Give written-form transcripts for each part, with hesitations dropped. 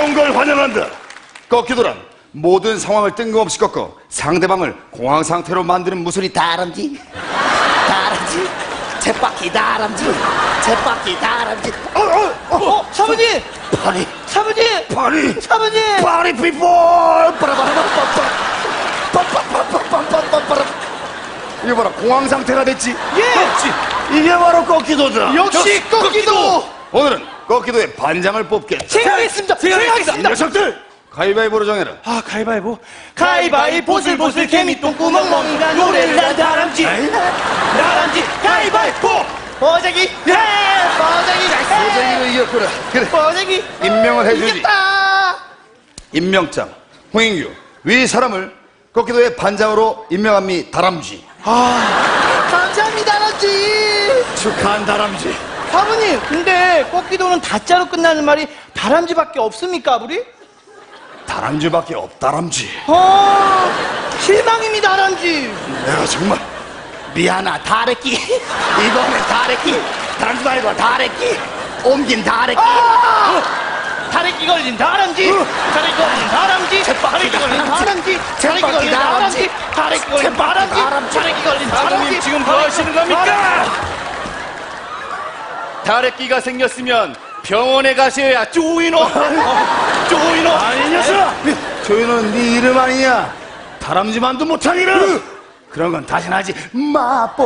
온 걸 환영한다. 꺾기도란 모든 상황을 뜬금없이 꺾어 상대방을 공황 상태로 만드는 무술이 다람쥐 다람쥐 쳇바퀴 다람쥐 쳇바퀴 다람쥐. 사부님! 파리 사부님! 파리 사부님! 파리 피플 이거 봐라, 공황 상태가 됐지. 예! 이게 바로 꺾기도다. 역시 꺾기도! 오늘은 꺾기도의 반장을 뽑겠다. 제가 하겠습니다! 제가 이 하겠습니다! 녀석들 가위바위보로 정해라. 아, 가위바위보. 가위바위보, 보슬보슬, 개미, 똥구멍, 멍이가 노래를 한 다람쥐. 다람쥐, 가위바위보! 버저기, 예! 버저기, 소정이로 이겼구나. 그래, 버저기. 임명을 해주지. 이겼다! 임명장 홍인규, 위 사람을 꺾기도의 반장으로 임명합니다. 다람쥐. 감사합니다, 다람쥐! 축하한 다람쥐. 사부님, 근데 꺾기도는 다자로 끝나는 말이 다람쥐밖에 없습니까, 우리? 다람쥐밖에 없다람쥐. 실망입니다, 다람쥐. 내가 정말 미안하 다래끼 이번엔 다래끼 다람쥐 말고 다래끼 옮긴 다래끼 다래끼 걸린 다람쥐. 다래끼 걸린 다람쥐. 다래끼 걸린 다람쥐. 다래끼 걸린 다람쥐. 다래끼 걸린 다람쥐. 다래끼 걸린 다람쥐. 지금 뭐 하시는 겁니까? 다래끼가 생겼으면 병원에 가셔야 쪼이노. 쪼이노. 아니 녀석, 조이는 네 이름 아니냐? 다람쥐만도 못한 이름. 그런 건 다시는 하지 마뽀.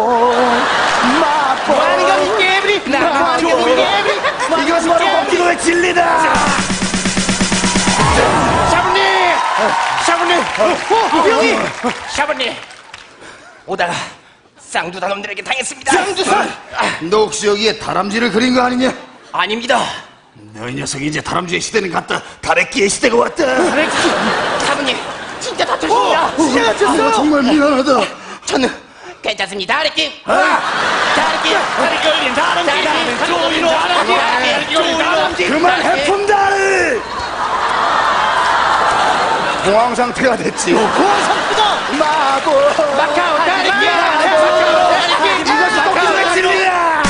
뭐하는 겁니까, 깨브리? 뭐하는 겁니까, 깨브리? 이것이 바로 꺾기도의 진리다. 샤브님! 샤브님! 병이! 샤브님! 오다가 쌍두사 놈들에게 당했습니다. 쌍두사! 너 혹시 여기에 다람쥐를 그린 거 아니냐? 아닙니다. 너희 녀석이 이제 다람쥐의 시대는 갔다 다래끼의 시대가 왔다. 샤브님, 진짜 다쳤습니다. 진짜 다쳤어요. 정말 미안하다. 저는 괜찮습니다. 다래끼! 다래끼! 다래끼 걸린 다람쥐! 쪼이노! 다래끼 걸린 다람쥐! 그만 해품다를. 공황 상태가 됐지. 공항 상태다. 마고. 마카오 다래끼! 이것이 꺾기도의 진리야.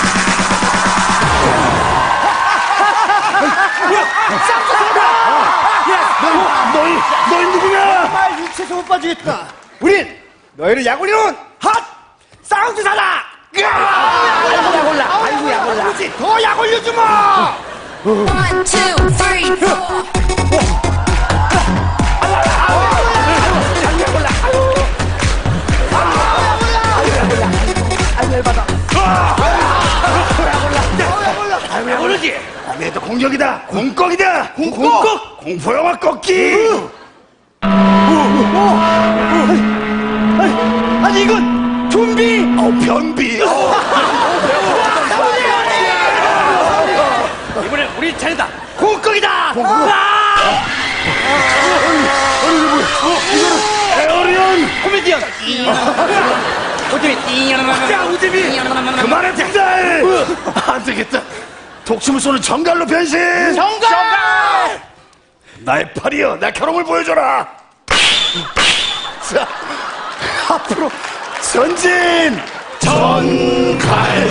너희 누구냐? 정말 유체소 못 봐주겠다. 우린 너희를 약올리는 핫 쌍두사다. 야골라 아이고 야골라 더 약올려주마. 1, 2, 3, 4. 아이고 야 모르지. 얘도 공격이다. 공꺽이다. 공꺽. 공포영화 꺾기. 아니 이건 좀비. 변비. 이번엔 우리 차례다. 공꺽이다. 에어리언. 코미디언. 야 우재미. 그만해 득달. 안 되겠다. 독침을 쏘는 정갈로 변신. 정갈. 나의 팔이여, 나 결혼을 보여줘라. 자, 앞으로 전진. 전갈.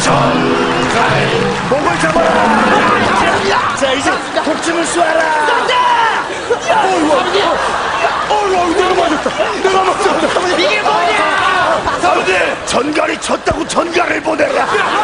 목을 잡아라. 자, 이제 독침을 쏘아라. 내가 맞았다. 이게 뭐냐? 전갈이 졌다고 전갈을 보내라.